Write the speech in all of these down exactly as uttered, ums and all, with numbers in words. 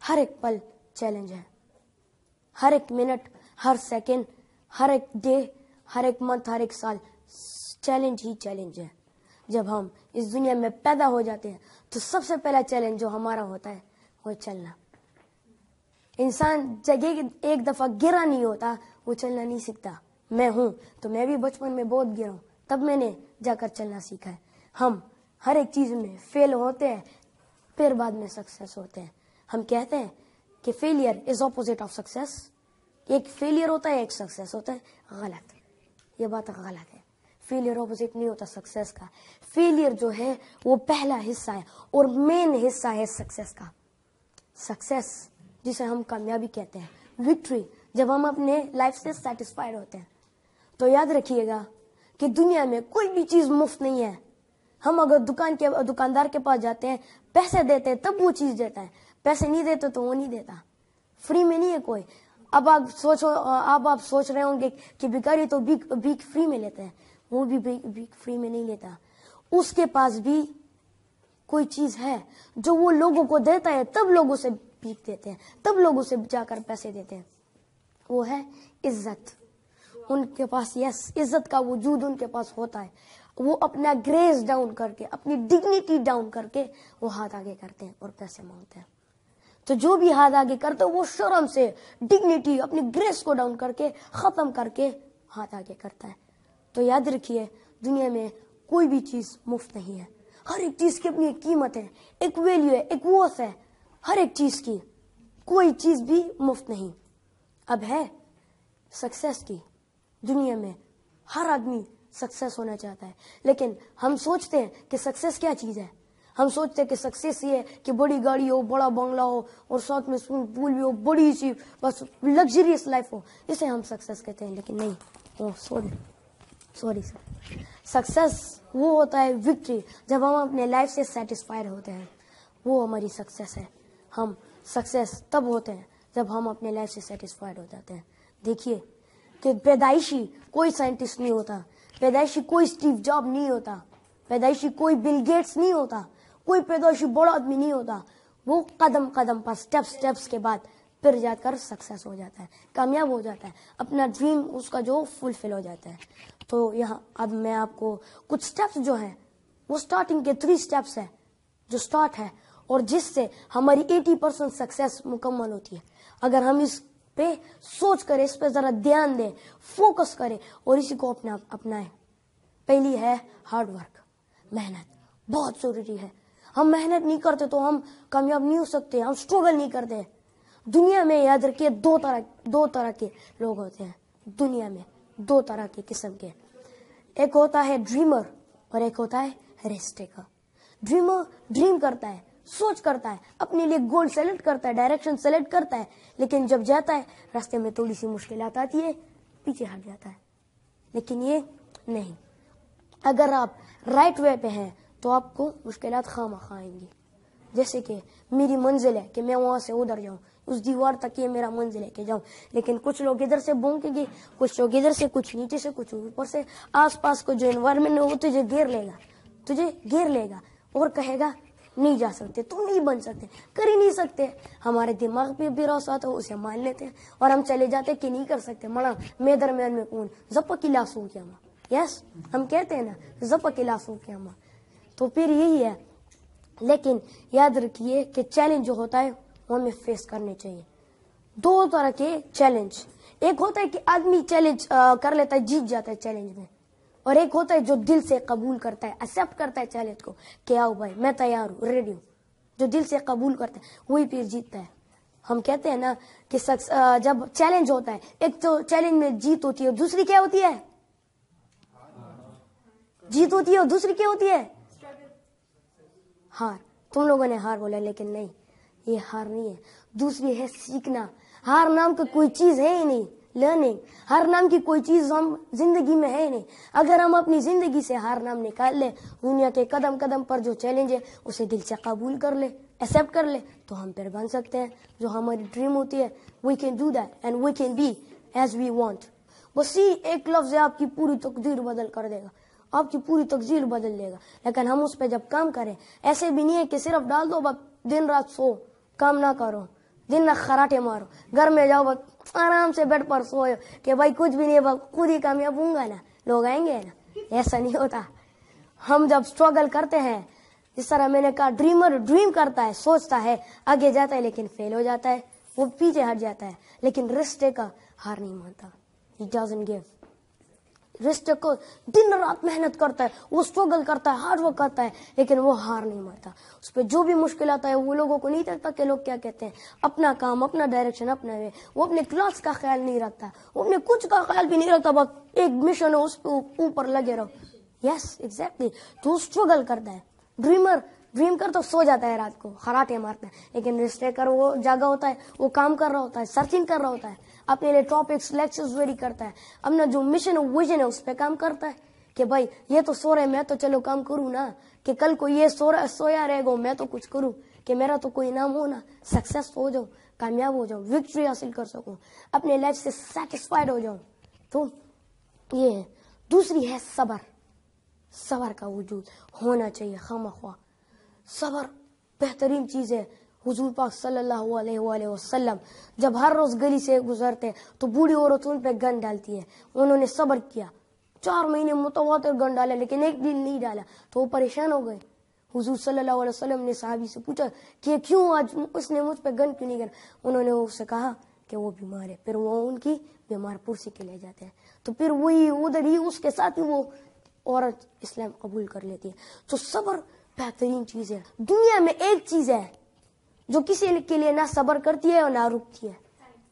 ہر ایک پل چیلنج ہے، ہر ایک منٹ، ہر سیکنڈ، ہر ایک ڈے، ہر ایک منتھ، ہر ایک سال چیلنج ہی چیلنج ہے. جب ہم اس دنیا میں پیدا ہو جاتے ہیں تو سب سے پہلا چیلنج جو ہمارا ہوتا ہے وہ چلنا. انسان جگہ ایک دفعہ گرا نہیں ہوتا وہ چلنا نہیں سیکھتا. میں ہوں تو میں بھی بچپن میں بہت گرا ہوں، تب میں نے جا کر چلنا سیکھا ہے. ہم ہر ایک چیز میں فیل ہوتے ہیں پھر بعد میں سکسیس ہوتے ہیں. ہم کہتے ہیں کہ failure is opposite of success. ایک فیلئر ہوتا ہے ایک سکسیس ہوتا ہے. غلط، یہ بات غلط ہے. فیلئر اپوزٹ نہیں ہوتا سکسیس کا. فیلئر جو ہے وہ پہلا حصہ ہے اور مین حصہ ہے سکسیس کا. سکسیس جسے ہم کامیابی کہتے ہیں، وکٹری، جب ہم اپنے لائف سے سیٹسفائیڈ ہوتے ہیں. تو یاد رکھیے گا کہ دنیا میں کوئی بھی چیز مفت نہیں ہے. ہم اگر دکان کے دکاندار کے پاس جاتے ہیں، پیسے دیتے ہیں تب وہ چیز دیتا ہے، پیسے نہیں دیتے تو وہ نہیں دیتا. فری میں نہیں ہے کوئی. اب آپ سوچو اب آپ سوچ رہے ہوں گے کہ بھکاری تو بھیک فری میں لیتے ہیں. وہ بھی بھیک فری میں نہیں لیتا. اس کے پاس بھی کوئی چیز ہے جو وہ لوگوں کو دیتا ہے، تب لوگوں سے بھیک دیتے ہیں، تب لوگوں سے جا کر پیسے دیتے ہیں. وہ ہے عزت. ان کے پاس یس عزت کا وجود ان کے پاس ہوتا ہے. وہ اپنا گریس ڈاؤن کر کے، اپنی ڈگنیٹی ڈاؤن کر کے وہ ہاتھ آگے کرتے ہیں اور پیسے مانگتے ہیں. تو جو بھی ہاتھ آگے کرتے وہ شرم سے ڈگنیٹی، اپنی گریس کو ڈاؤن کر کے، ختم کر کے ہاتھ آگے کرتا ہے. تو یاد رکھیے دنیا میں کوئی بھی چیز مفت نہیں ہے. ہر ایک چیز کی اپنی ایک قیمت ہے، ایک ویلیو ہے، ایک ورث ہے ہر ایک چیز کی. کوئی چیز بھی مفت نہیں. اب ہے سکسیس کی. دنیا میں ہر آدمی سکسیس ہونا چاہتا ہے، لیکن ہم سوچتے ہیں کہ سکسیس کیا چیز ہے. ہم سوچتے ہیں کہ سکسیس یہ ہے کہ بڑی گاڑی ہو، بڑا بنگلہ ہو اور ساتھ میں سوئمنگ پول بھی ہو، بڑی سی بس لگژریس لائف ہو، اسے ہم سکسیس کہتے ہیں. لیکن نہیں، oh sorry sorry sir success وہ ہوتا ہے وکٹری، جب ہم اپنے لائف سے سیٹسفائیڈ ہوتے ہیں، وہ ہماری سکسیس ہے. ہم سکسیس تب ہوتے ہیں جب ہم اپنے لائف سے سیٹسفائیڈ ہو جاتے ہیں. دیکھیے کہ پیدائشی کوئی سائنٹسٹ نہیں ہوتا، پیدائشی کوئی اسٹیو جاب نہیں ہوتا، پیدائشی کوئی بل گیٹس نہیں ہوتا، کوئی پیدائشی بڑا آدمی نہیں ہوتا. وہ قدم قدم پر سٹیپ سٹیپس کے بعد پھر جا کر سکسیس ہو جاتا ہے، کامیاب ہو جاتا ہے، اپنا ڈریم اس کا جو فلفل ہو جاتا ہے. تو یہاں اب میں آپ کو کچھ سٹیپس جو ہیں وہ سٹارٹنگ کے تھری سٹیپس ہیں جو سٹارٹ ہے اور جس سے ہماری ایٹی پرسینٹ سکسیس مکمل ہوتی ہے. اگر ہم اس پہ سوچ کریں، اس پہ ذرا دھیان دیں، فوکس کریں اور اسی کو اپنا اپنائیں. پہلی ہے ہارڈ ورک، محنت بہت ضروری ہے. ہم محنت نہیں کرتے تو ہم کامیاب نہیں ہو سکتے، ہم اسٹرگل نہیں کرتے. دنیا میں یاد رکھیے دو طرح دو طرح کے لوگ ہوتے ہیں. دنیا میں دو طرح کے قسم کے، ایک ہوتا ہے ڈریمر اور ایک ہوتا ہے ریسک ٹیکر. ڈریمر ڈریم کرتا ہے، سوچ کرتا ہے، اپنے لیے گول سیلیکٹ کرتا ہے، ڈائریکشن سیلیکٹ کرتا ہے، لیکن جب جاتا ہے راستے میں تھوڑی سی مشکلات آتی ہے، پیچھے ہٹ جاتا ہے. لیکن یہ نہیں، اگر آپ رائٹ وے پہ ہیں تو آپ کو مشکلات خواہ مخواہ آئیں گی. جیسے کہ میری منزل ہے کہ میں وہاں سے ادھر جاؤں، اس دیوار تک یہ میرا منزل ہے کہ جاؤں، لیکن کچھ لوگ ادھر سے بھونکیں گے، کچھ لوگ ادھر سے، کچھ نیچے سے، کچھ اوپر سے. آس پاس کو جو انوائرمنٹ ہے وہ تجھے گھیر لے گا، تجھے گھیر لے گا اور کہے گا نہیں جا سکتے، تم نہیں بن سکتے، کر ہی نہیں سکتے. ہمارے دماغ پہ بھی روس آتا ہے، اسے مان لیتے ہیں اور ہم چلے جاتے کہ نہیں کر سکتے. مڑا میں درمیان میں کون زپ کی لاسوں کیا ماں، یس ہم کہتے ہیں نا زپ کی لاسوں کیا ماں. تو پھر یہی ہے. لیکن یاد رکھیے کہ چیلنج جو ہوتا ہے وہ ہمیں فیس کرنے چاہیے. دو طرح کے چیلنج، ایک ہوتا ہے کہ آدمی چیلنج کر لیتا ہے، جیت جاتا ہے چیلنج میں، اور ایک ہوتا ہے جو دل سے قبول کرتا ہے، ایکسپٹ کرتا ہے چیلنج کو کہ آؤ بھائی میں تیار ہوں، ریڈی ہوں. جو دل سے قبول کرتا ہے وہی پھر جیتتا ہے. ہم کہتے ہیں نا کہ جب چیلنج ہوتا ہے، ایک تو چیلنج میں جیت ہوتی ہے، دوسری کیا ہوتی ہے؟ جیت ہوتی ہے اور دوسری کیا ہوتی ہے؟ ہار. تم لوگوں نے ہار بولا لیکن نہیں، یہ ہار نہیں ہے، دوسری ہے سیکھنا. ہار نام کی کوئی چیز ہے ہی نہیں. لرننگ، ہر نام کی کوئی چیز ہم زندگی میں ہے نہیں. اگر ہم اپنی زندگی سے ہر نام نکال لیں، دنیا کے قدم قدم پر جو چیلنج ہے اسے دل سے قبول کر لے، ایکسپٹ کر لے، تو ہم پھر بن سکتے ہیں جو ہماری ڈریم ہوتی ہے. We can do that and we can be as we want. بس یہ ایک لفظ آپ کی پوری تقدیر بدل کر دے گا، آپ کی پوری تقدیر بدل دے گا. لیکن ہم اس پہ جب کام کریں، ایسے بھی نہیں ہے کہ صرف ڈال دو بس دن رات سو کام نہ کرو. दिन रात खराटे मारो, घर में जाओ आराम से बेड पर सोए कि भाई कुछ भी नहीं, खुद ही कामयाब होऊंगा ना, लोग आएंगे ना। ऐसा नहीं होता। हम जब स्ट्रगल करते हैं, जिस तरह मैंने कहा, ड्रीमर ड्रीम करता है, सोचता है, आगे जाता है, लेकिन फेल हो जाता है, वो पीछे हट जाता है। लेकिन रिस्क टेकर हार नहीं मानता, he doesn't give. Risk taker दिन रात मेहनत करता है, वो स्ट्रगल करता है, हार्ड वर्क करता है, लेकिन वो हार नहीं मानता। उस पर जो भी मुश्किल आता है, वो लोगों को नहीं देखता कि लोग क्या कहते हैं। अपना काम, अपना डायरेक्शन, अपना वे। वो अपने क्लास का ख्याल नहीं रखता, वो अपने कुछ का ख्याल भी नहीं रखता, बस एक मिशन है, उस पर ऊपर लगे रहो। यस एग्जैक्टली, तो स्ट्रगल करता है। ड्रीमर ड्रीम कर तो सो जाता है, रात को खराटे मारता है, लेकिन रिस्क टेकर वो जागा होता है, वो काम कर रहा होता है, सर्चिंग कर रहा होता है, अपने लिए टॉपिक्स लेक्चर्स रेडी करता है, अपना जो मिशन है, विजन है, उस पर काम करता है कि भाई ये तो सो रहे, मैं तो चलो काम करूँ ना, कि कल को ये सो रहा सोया रहेगा, मैं तो कुछ करूँ, कि मेरा तो कोई नाम हो ना, सक्सेस हो जाऊँ, कामयाब हो जाऊँ, विक्ट्री हासिल कर सकूँ, अपने लाइफ से सेटिस्फाइड हो जाऊँ। तो ये है। दूसरी है सबर। सबर का वजूद होना चाहिए खामख्वा। सबर बेहतरीन चीज है। हुजूर पाक सल्लल्लाहु अलैहि वसल्लम जब हर रोज गली से गुजरते तो बूढ़ी औरत उन पे गन डालती है, उन्होंने सबर किया, चार महीने मुतवातिर गन डाला, लेकिन एक दिन नहीं डाला तो वो परेशान हो गए। हुजूर सल्लल्लाहु अलैहि वसल्लम ने साहबी से पूछा कि क्यों आज उसने मुझ पे गन क्यों नहीं गिरा। उन्होंने उससे कहा कि वो बीमार है। फिर वो उनकी बीमार पुरसी के ले जाते हैं, तो फिर वही उधर ही उसके साथ ही वो औरत इस्लाम कबूल कर लेती है। तो सबर बेहतरीन चीज है। दुनिया में एक चीज है जो किसी के लिए ना सबर करती है और ना रुकती है।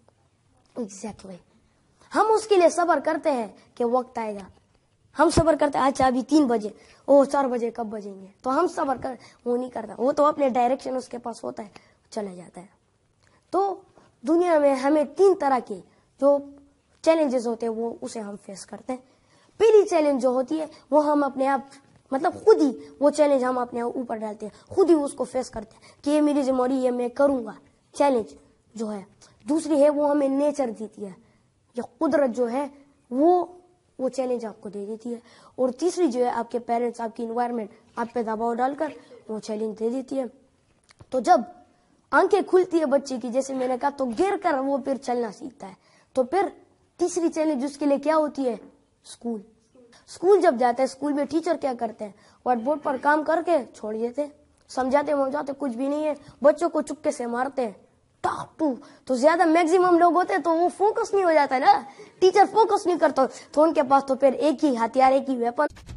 Exactly exactly. हम उसके लिए सबर करते हैं कि वक्त आएगा। हम सबर करते हैं, अच्छा अभी तीन बजे, ओ चार बजे कब बजेंगे, तो हम सबर कर, वो नहीं करता, वो तो अपने डायरेक्शन उसके पास होता है, चला जाता है। तो दुनिया में हमें तीन तरह के जो चैलेंजेस होते हैं वो उसे हम फेस करते हैं। पहली चैलेंज जो होती है वो हम अपने आप, मतलब खुद ही वो चैलेंज हम अपने ऊपर डालते हैं, खुद ही उसको फेस करते हैं कि ये मेरी जिम्मेदारी, ये मैं करूंगा, चैलेंज जो है। दूसरी है वो हमें नेचर देती है, या कुदरत जो है वो वो चैलेंज आपको दे देती है। और तीसरी जो है आपके पेरेंट्स, आपकी इन्वायरमेंट आप पे दबाव डालकर वो चैलेंज दे देती है। तो जब आंखें खुलती है बच्चे की, जैसे मैंने कहा, तो गिर कर वो फिर चलना सीखता है। तो फिर तीसरी चैलेंज उसके लिए क्या होती है? स्कूल। स्कूल जब जाता है, स्कूल में टीचर क्या करते हैं? व्हाइट बोर्ड पर काम करके छोड़ देते, समझाते समझाते कुछ भी नहीं है, बच्चों को चुपके से मारते हैं, टॉप टू। तो ज्यादा मैक्सिमम लोग होते हैं तो वो फोकस नहीं हो जाता है ना, टीचर फोकस नहीं करता, तो उनके पास तो फिर एक ही हथियार, एक ही वेपन